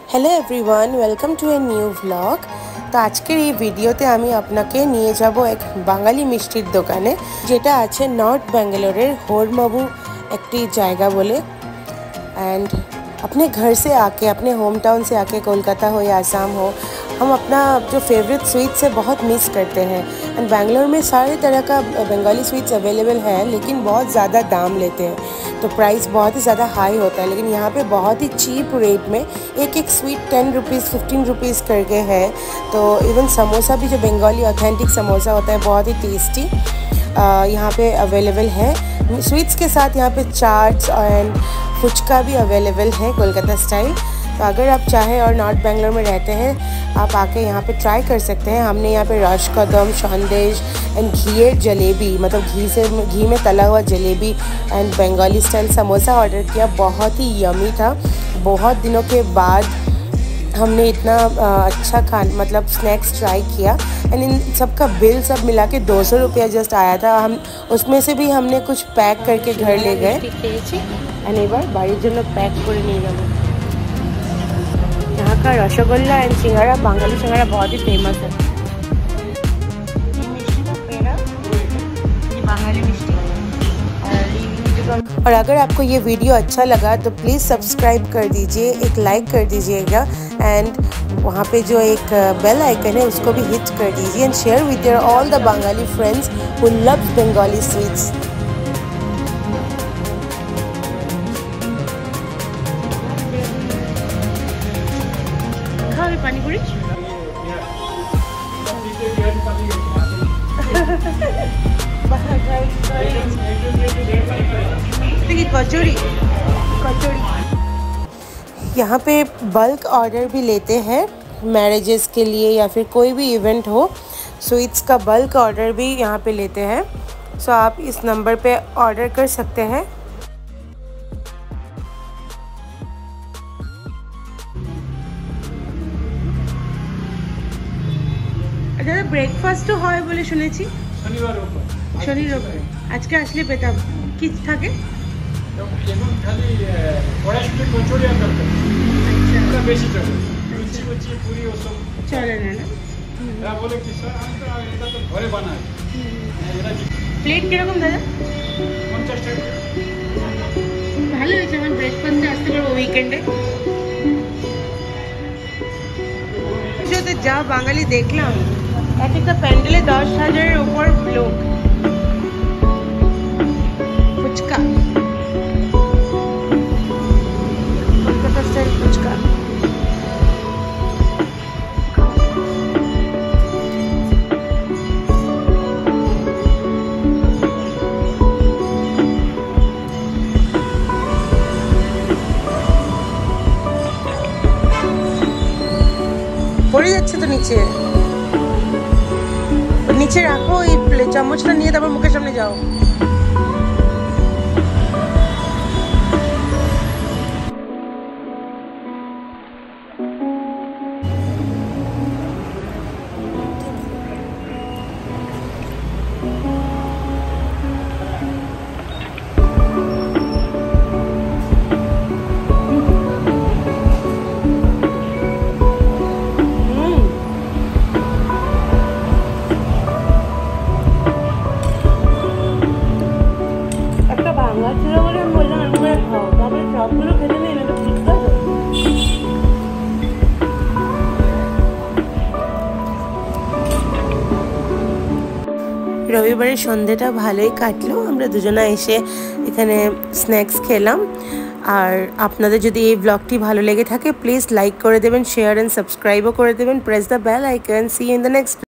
Hello everyone, welcome to a new vlog. तो आजकेर ये भिडियोते आमी आपनाके निये जाबो एक बांगाली मिष्टिर दोकाने जेटा आछे नर्थ बेंगलोरेर होरमाबू एकटी जायगा बोले। एंड अपने घर से आके, अपने होम टाउन से आके, कोलकाता हो या आसाम हो, हम अपना जो फेवरेट स्वीट्स है बहुत मिस करते हैं। एंड बेंगलोर में सारे तरह का बंगाली स्वीट्स अवेलेबल है, लेकिन बहुत ज़्यादा दाम लेते हैं, तो प्राइस बहुत ही ज़्यादा हाई होता है। लेकिन यहाँ पे बहुत ही चीप रेट में एक एक स्वीट 10 रुपीज़ 15 रुपीज़ करके है। तो इवन समोसा भी, जो बंगाली ऑथेंटिक समोसा होता है, बहुत ही टेस्टी यहाँ पे अवेलेबल है। स्वीट्स के साथ यहाँ पे चाट्स एंड फुचका भी अवेलेबल है कोलकाता स्टाइल। तो अगर आप चाहें और नॉर्थ बेंगलोर में रहते हैं, आप आके यहाँ पे ट्राई कर सकते हैं। हमने यहाँ पे रश कदम, संदेश एंड घी जलेबी, मतलब घी में तला हुआ jalebi and Bengali style samosa order किया। बहुत ही यमी था। बहुत दिनों के बाद हमने इतना अच्छा मतलब स्नैक्स ट्राई किया। एंड इन सब का बिल सब मिला के 200 रुपया जस्ट आया था। हम उसमें से भी हमने कुछ पैक करके घर ले गए। एंड एक बार बाड़ीर जन्य पैक करे निये जाबो। यहाँ का रसगोल्ला एंड सिंघाड़ा, बांगाली सिंघाड़ा बहुत ही फेमस है। और अगर आपको ये वीडियो अच्छा लगा तो प्लीज़ सब्सक्राइब कर दीजिए, एक लाइक कर दीजिएगा एंड वहाँ पे जो एक बेल आइकन है उसको भी हिट कर दीजिए। And share with your all the Bengali friends who loves Bengali sweets. Pani puri कचौड़ी यहाँ पे बल्क ऑर्डर भी लेते हैं मैरिजेस के लिए या फिर कोई भी इवेंट हो। स्वीट्स का बल्क ऑर्डर भी यहाँ पे लेते हैं। सो आप इस नंबर पे ऑर्डर कर सकते हैं। দাদা ব্রেকফাস্টও হয় বলে শুনেছি। শনিবার আজকে আসলে পেতাম। কি থাকে? এখন খালি কড়াইশুটি কচুরি আর তরকারি। এটা বেশি চলে। লুচি লুচি পুরি ওসব চলে না না? এরা বলে কি স্যার আমি তো এটা তো ঘরে বানাই। এটা প্লেট কিরকম দাদা? 50 টাকা। ভালো হয়েছে, আমার ব্রেকফাস্টে আসতে পারবো উইকেন্ডে। जोते जा बांगाली देखलाम एक एक पैंडले 10,000 ऊपर लोग। फुचका, कोलकाता स्टाइल फुचका। পড়ে যাচ্ছে তো নিচে, নিচে রাখো এই চামচটা নিয়ে, তারপর মুখের সামনে যাও। রবিবারের সন্ধ্যাটা ভালোই কাটলো। আমরা দুজনা এসে এখানে স্ন্যাক্স খেলাম। আর আপনাদের যদি এই ব্লগটি ভালো লেগে থাকে প্লিজ লাইক করে দেবেন, শেয়ার এন্ড সাবস্ক্রাইবও করে দেবেন। Press the bell icon. See you in the next